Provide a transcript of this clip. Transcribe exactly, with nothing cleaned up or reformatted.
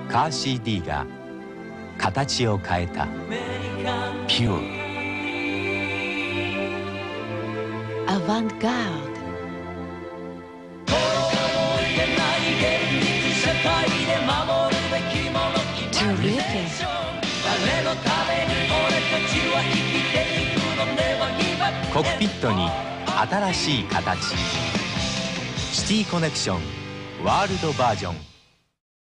カー シーディー が形を変えた。ピューアバンガード。 コックピットに新しい形。シティコネクションワールドバージョン。